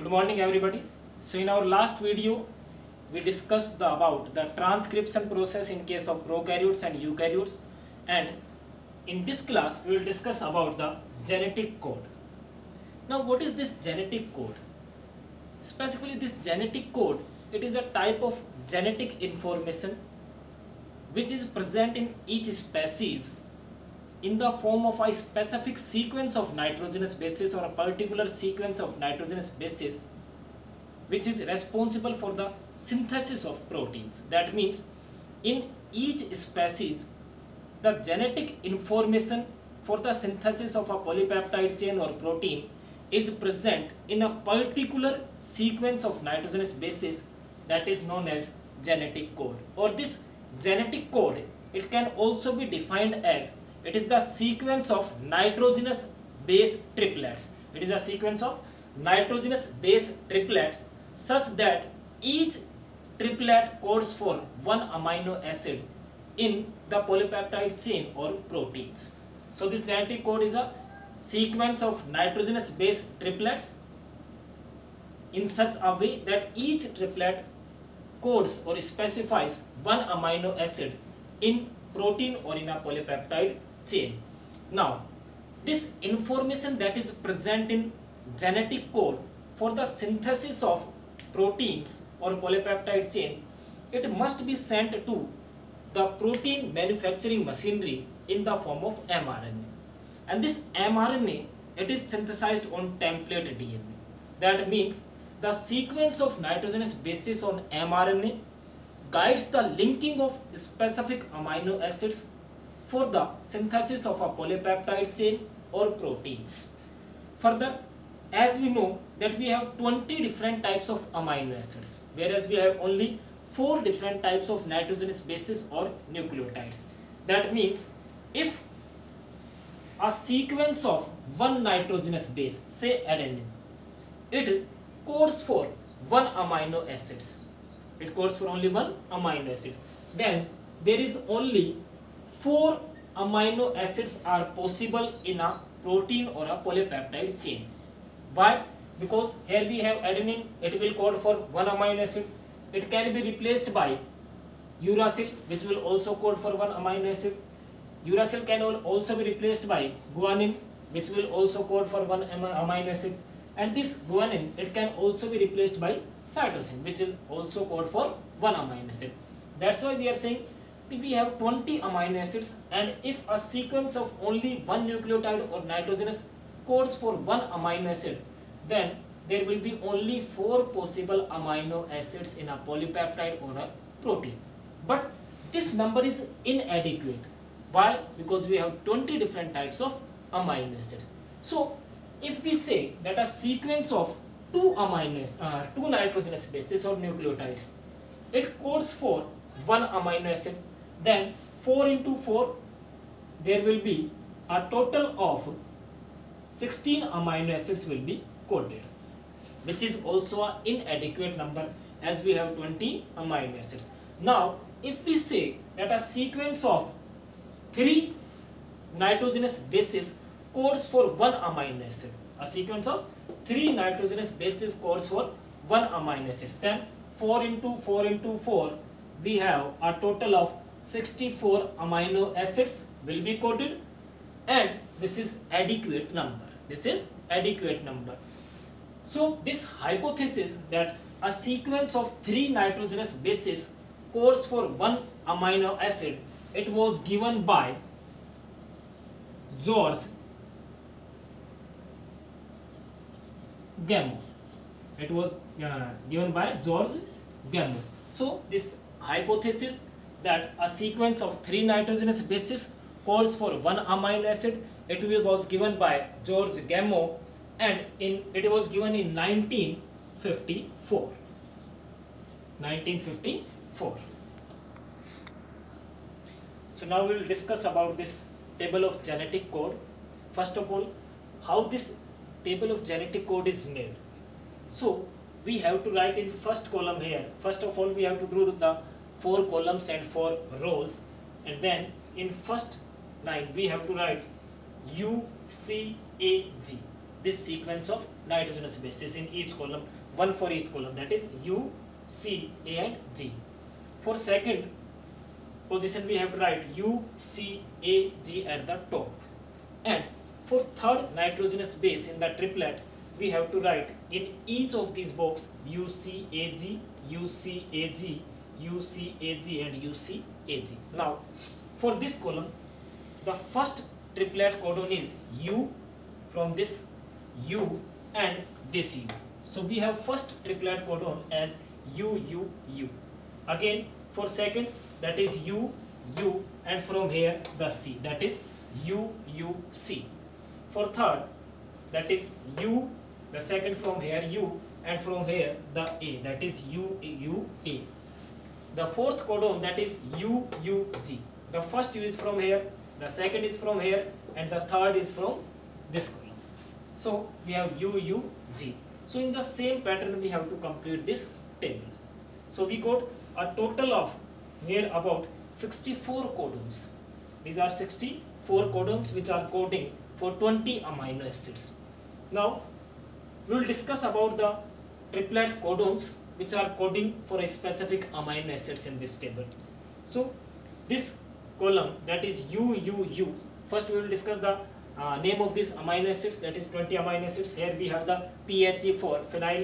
Good morning everybody. So in our last video we discussed about the transcription process in case of prokaryotes and eukaryotes, and in this class we will discuss about the genetic code. Now what is this genetic code? Specifically this genetic code, it is a type of genetic information which is present in each species in the form of a specific sequence of nitrogenous bases or a particular sequence of nitrogenous bases which is responsible for the synthesis of proteins. That means in each species the genetic information for the synthesis of a polypeptide chain or protein is present in a particular sequence of nitrogenous bases, that is known as genetic code. Or this genetic code, it can also be defined as it is the sequence of nitrogenous base triplets. It is a sequence of nitrogenous base triplets such that each triplet codes for one amino acid in the polypeptide chain or proteins. So this genetic code is a sequence of nitrogenous base triplets in such a way that each triplet codes or specifies one amino acid in protein or in a polypeptide chain. Now this information that is present in genetic code for the synthesis of proteins or polypeptide chain, it must be sent to the protein manufacturing machinery in the form of mRNA, and this mRNA, it is synthesized on template DNA. That means the sequence of nitrogenous bases on mRNA guides the linking of specific amino acids for the synthesis of a polypeptide chain or proteins. Further, as we know that we have 20 different types of amino acids, whereas we have only 4 different types of nitrogenous bases or nucleotides. That means if a sequence of one nitrogenous base, say adenine, it codes for one amino acids, it codes for only one amino acid, then there is only 4 amino acids are possible in a protein or a polypeptide chain. Why? Because here we have adenine, it will code for one amino acid. It can be replaced by uracil, which will also code for one amino acid. Uracil can also be replaced by guanine, which will also code for one amino acid. And this guanine, it can also be replaced by cytosine, which will also code for one amino acid. That's why we are saying we have 20 amino acids, and if a sequence of only one nucleotide or nitrogenous codes for one amino acid, then there will be only 4 possible amino acids in a polypeptide or a protein. But this number is inadequate. Why? Because we have 20 different types of amino acids. So if we say that a sequence of two nitrogenous bases or nucleotides, it codes for one amino acid, then 4 into 4, there will be a total of 16 amino acids will be coded, which is also an inadequate number as we have 20 amino acids. Now if we say that a sequence of 3 nitrogenous bases codes for one amino acid, a sequence of 3 nitrogenous bases codes for one amino acid, then 4 into 4 into 4, we have a total of 64 amino acids will be coded, and this is adequate number. This is adequate number. So this hypothesis that a sequence of 3 nitrogenous bases codes for one amino acid, it was given by George Gamow. It was given by George Gamow. So this hypothesis that a sequence of 3 nitrogenous bases codes for one amino acid, it was given by George Gamow, and it was given in 1954. 1954. So now we will discuss about this table of genetic code. First of all, how this table of genetic code is made. So we have to write in first column here. First of all, we have to do the 4 columns and 4 rows, and then in first line we have to write UCAG. this sequence of nitrogenous bases in each column, one for each column, that is U, C, A and G. For second position we have to write U, C, A, G at the top, and for third nitrogenous base in the triplet we have to write in each of these box UCAG, UCAG, UCAG and UCAG. Now for this column the first triplet codon is U, from this U and this U. So we have first triplet codon as U. Again for second that is U and from here the C, that is UC. For third that is U, the second from here U and from here the A, that is UA. The fourth codon that is UG. The first U is from here, the second is from here and the third is from this column. So we have UG. So in the same pattern we have to complete this table. So we got a total of near about 64 codons. These are 64 codons which are coding for 20 amino acids. Now we will discuss about the triplet codons which are coding for a specific amino acids in this table. So this column that is UU. First we will discuss the name of these amino acids, that is 20 amino acids. Here we have the PHE for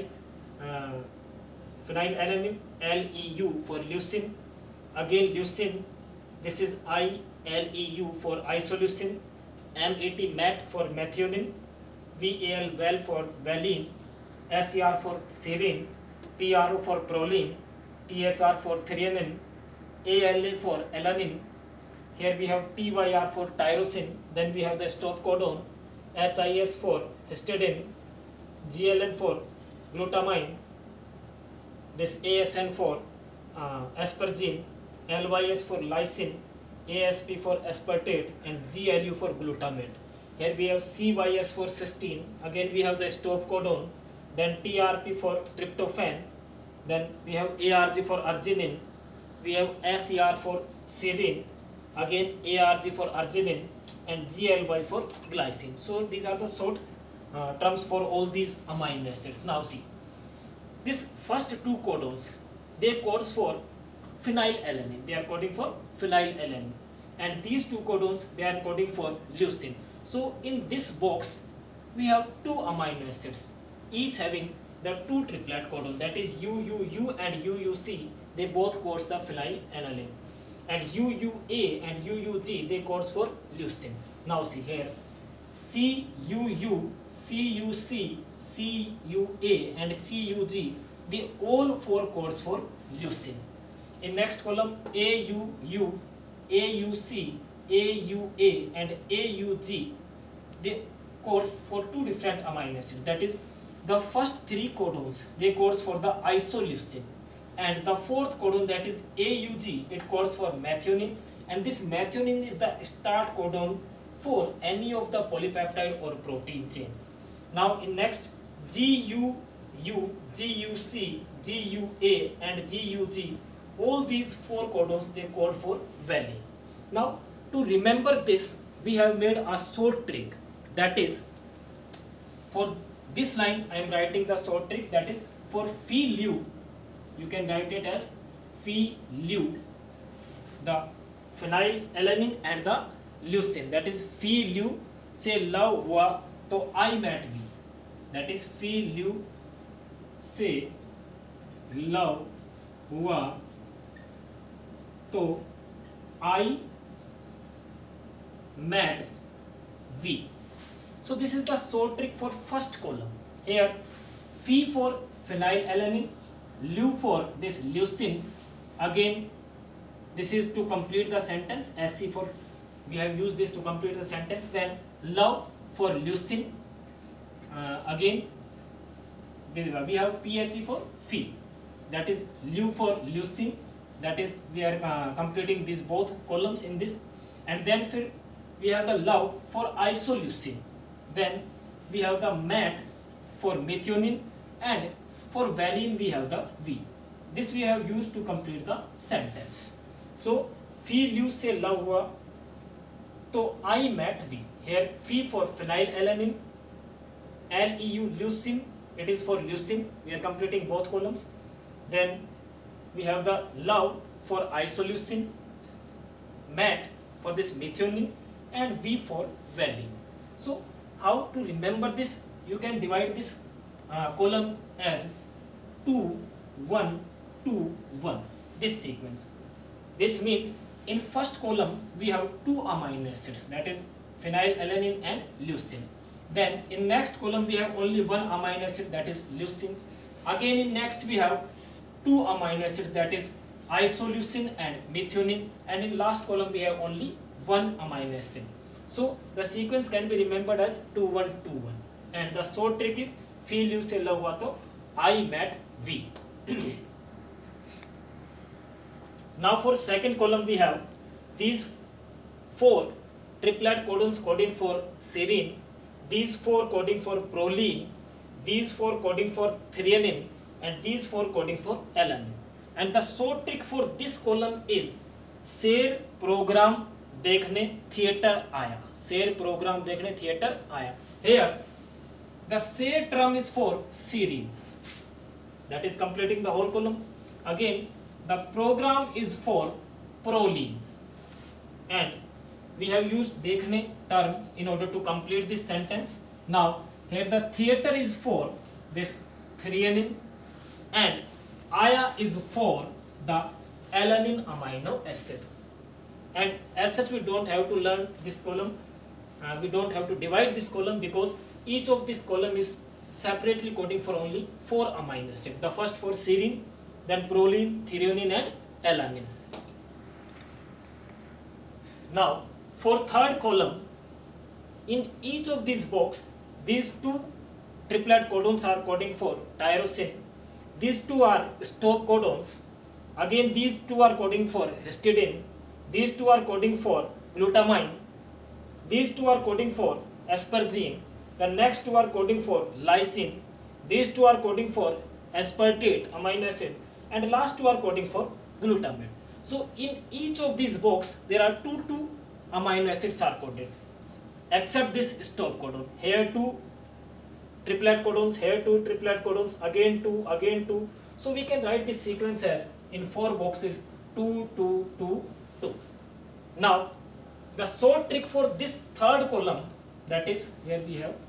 phenylalanine, LEU for leucine, again leucine, this is ILEU for isoleucine, MET for methionine, VAL for valine, SER for serine, PRO for proline, THR for threonine, ALA for alanine. Here we have TYR for tyrosine. Then we have the stop codon, HIS for histidine, GLN for glutamine, this ASN for asparagine, LYS for lysine, ASP for aspartate and GLU for glutamate. Here we have CYS for cysteine. Again we have the stop codon. Then TRP for tryptophan. Then we have ARG for arginine. We have SER for serine. Again ARG for arginine and GLY for glycine. So these are the short terms for all these amino acids. Now see, this first two codons, they codes for phenylalanine. They are coding for phenylalanine, and these two codons they are coding for leucine. So in this box we have two amino acids, each having the two triplet codon, that is UUU and UUC. They both codes the phenylalanine, and UUA and UUG they codes for leucine. Now see here, CUU, CUC, CUA and CUG, they all four codes for leucine. In next column AUU, AUC, AUA and AUG, they codes for two different amino acids. That is, the first three codons they codes for the isoleucine, and the fourth codon that is AUG, it codes for methionine, and this methionine is the start codon for any of the polypeptide or protein chain. Now in next GUU, GUC, GUA and GUG, all these four codons they code for valine. Now to remember this, we have made a short trick, that is, for this line I am writing the short trick, that is for phe-leu, you can write it as phe-leu, the phenylalanine and the leucine, that is phe-leu से love हुआ तो I met V, that is phe-leu से love हुआ तो I met V. So this is the short trick for first column. Here phe for phenylalanine, leu for this leucine. Again this is to complete the sentence, SC for, we have used this to complete the sentence. Then love for leucine. Again we have PHE for phe, that is leu for leucine, that is we are completing these both columns in this. And then we have the love for isoleucine. Then we have the MET for methionine, and for valine we have the V. This we have used to complete the sentence. So phe-leu से love हुआ तो I met V. Here phe for phenylalanine, LEU, leucine, it is for leucine. We are completing both columns. Then we have the LOVE for isoleucine, MAT for this methionine, and V for valine. So how to remember this? You can divide this column as 2, 1, 2, 1, this sequence. This means in first column we have 2 amino acids, that is phenylalanine and leucine. Then in next column we have only 1 amino acid, that is leucine. Again in next we have 2 amino acids, that is isoleucine and methionine, and in last column we have only 1 amino acid. So the sequence can be remembered as 2, 1, 2, 1, and the short trick is phi leu से love हुआ तो I mat V. Now for second column we have these 4 triplet codons coding for serine, these 4 coding for proline, these 4 coding for threonine, and these 4 coding for alanine. And the short trick for this column is शेर program देखने theatre आया, शेर program देखने theatre आया. Here the शेर term is for serine, that is completing the whole column. Again the program is for proline, and we have used देखने term in order to complete this sentence. Now here the theater is for this threonine, and aya is for the alanine amino acid. And as such we don't have to learn this column, we don't have to divide this column, because each of this column is separately coding for only 4 amino acids. The first for serine, then proline, threonine, and alanine. Now for third column, in each of these box, these 2 triplet codons are coding for tyrosine, these 2 are stop codons, again these 2 are coding for histidine, these 2 are coding for glutamine, these 2 are coding for asparagine, the next 2 are coding for lysine, these 2 are coding for aspartate amino acid, and last 2 are coding for glutamate. So in each of these box there are 2 amino acids are coded, except this stop codon. Here 2 triplet codons, here 2 triplet codons, again 2, again 2. So we can write this sequence as in 4 boxes 2, 2, 2, 2. Now the short trick for this third column, that is here we have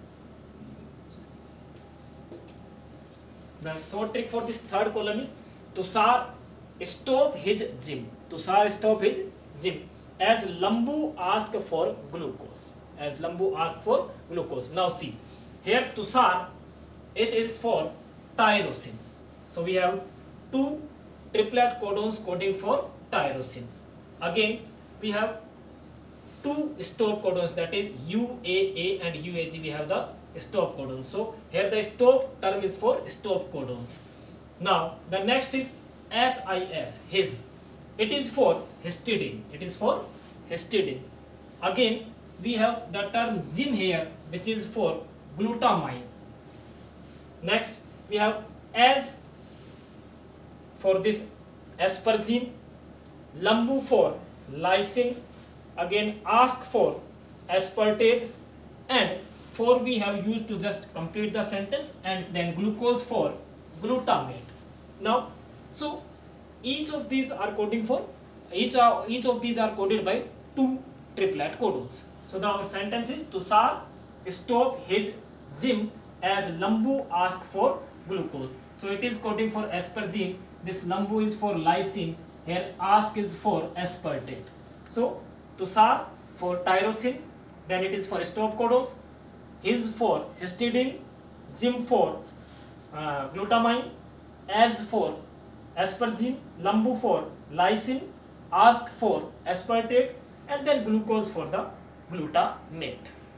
the short trick for this third column is Tushar stop his gym. Tushar stop his gym as Lambu ask for glucose. As Lambu ask for glucose. Now see, here Tushar, it is for tyrosine. So we have 2 triplet codons coding for tyrosine. Again we have 2 stop codons, that is UAA and UAG, we have the stop codons. So here the stop term is for stop codons. Now the next is HIS, his, it is for histidine, it is for histidine. Again we have the term gym here, which is for glutamine. Next we have as for this asparagine, Lambu for lysine, again ask for aspartate, and 4 we have used to just complete the sentence, and then glucose for glutamate. Now so each of these are coding for each of these are coded by 2 triplet codons. So the sentence is Tushar stop his gym as Lambu ask for glucose. So it is coding for asparagine, this Lambu is for lysine, here ask is for aspartate. So Tushar for tyrosine, then it is for stop codons, his for histidine, gym for glutamine, as for asparagine, Lambu for lysine, ask for aspartate, and then glucose for the glutamate.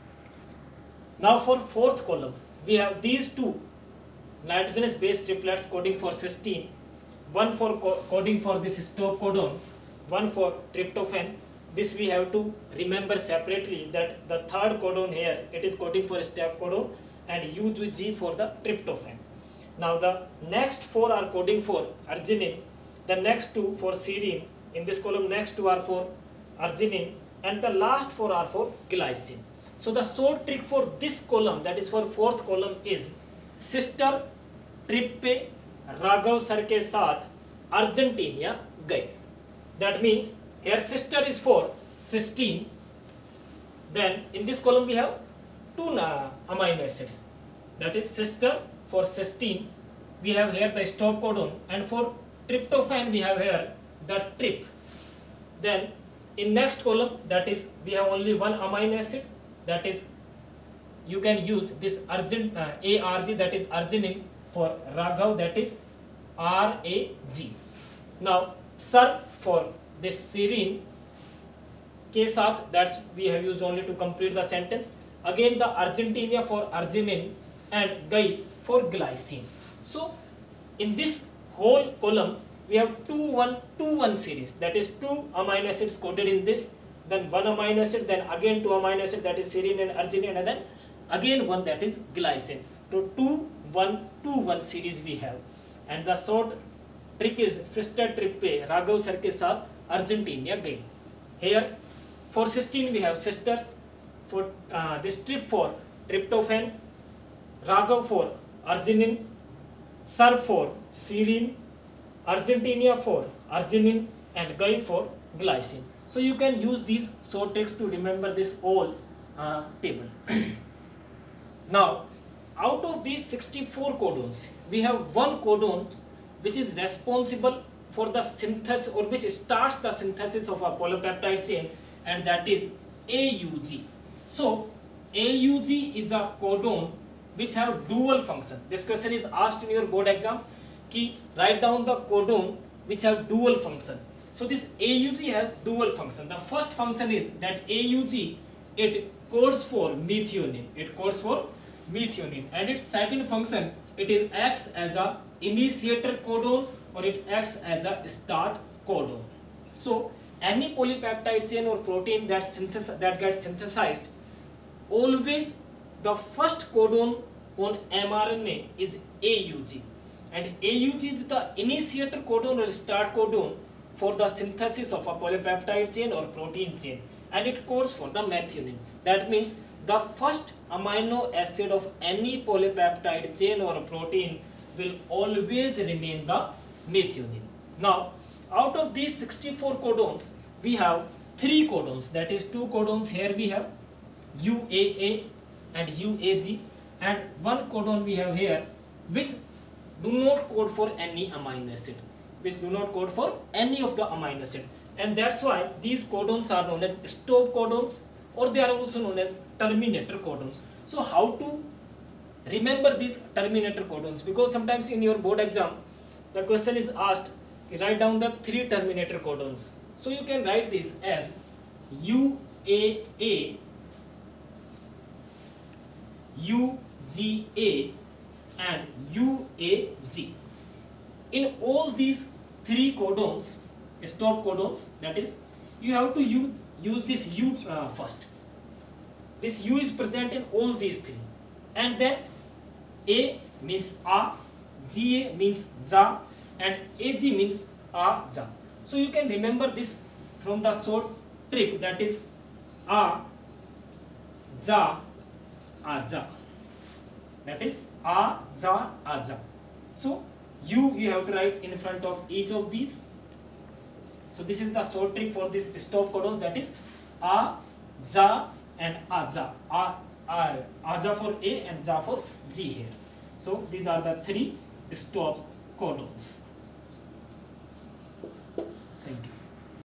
Now for fourth column we have these 2 nitrogenous base triplets coding for cysteine, one for coding for this stop codon, one for tryptophan. This we have to remember separately, that the third codon here, it is coding for stop codon, and UG for the tryptophan. Now the next 4 are coding for arginine, the next 2 for serine, in this column next 2 are for arginine, and the last 4 are for glycine. So the short trick for this column, that is for fourth column, is sister trip पे Raghav sir के साथ Argentina गए. That means here sister is for 16. Then in this column we have two amino acids. That is sister for 16. We have here the stop codon, and for tryptophan we have here the trip. Then in next column, that is we have only one amino acid, that is you can use this ARG, that is arginine, for Raghav, that is RAG. Now sir for this serine के साथ, that's we have used only to complete the sentence. Again the Argentina for arginine and Gai for glycine. So in this whole column we have 2-1-2-1 series, that is two amino acids coded in this, then one amino acid, then again two amino acid, that is serine and arginine, and then again one, that is glycine. So 2-1-2-1 series we have, and the short trick is sister trip पे Raghav sir के साथ Argentina गई. Here for 16 we have sisters, for this trip for tryptophan, Raghav for arginine, sir for serine, Argentina for arginine, and Guy for glycine. So you can use these short tricks to remember this whole table. Now out of these 64 codons, we have one codon which is responsible for the synthesis, or which starts the synthesis of a polypeptide chain, and that is AUG. So AUG is a codon which have dual function. This question is asked in your board exams ki write down the codon which have dual function. So this AUG has dual function. The first function is that AUG, it codes for methionine. It codes for methionine, and its second function, it acts as a initiator codon, or it acts as a start codon. So any polypeptide chain or protein that gets synthesized, always the first codon on mRNA is AUG, and AUG is the initiator codon or start codon for the synthesis of a polypeptide chain or protein chain, and it codes for the methionine. That means the first amino acid of any polypeptide chain or protein will always remain the methionine. Now out of these 64 codons, we have 3 codons, that is 2 codons here we have UAA and UAG, and one codon we have here which do not code for any amino acid, which do not code for any of the amino acid, and that's why these codons are known as stop codons, or they are also known as terminator codons. So how to remember these terminator codons? Because sometimes in your board exam the question is asked, write down the 3 terminator codons. So you can write this as UAA, UGA, and UAG. In all these 3 codons, stop codons, that is, you have to use this U first. This U is present in all these 3, and then A means A, GA means Ja, and AG means A, Ja. So you can remember this from the short trick, that is A, Ja, A, Ja. That is A, Ja, A, Ja. So you have to write in front of each of these. So this is the short trick for this stop codons, that is A, Ja, and A, Ja. A, Ja for A and Ja for G here. So these are the 3 stop codons.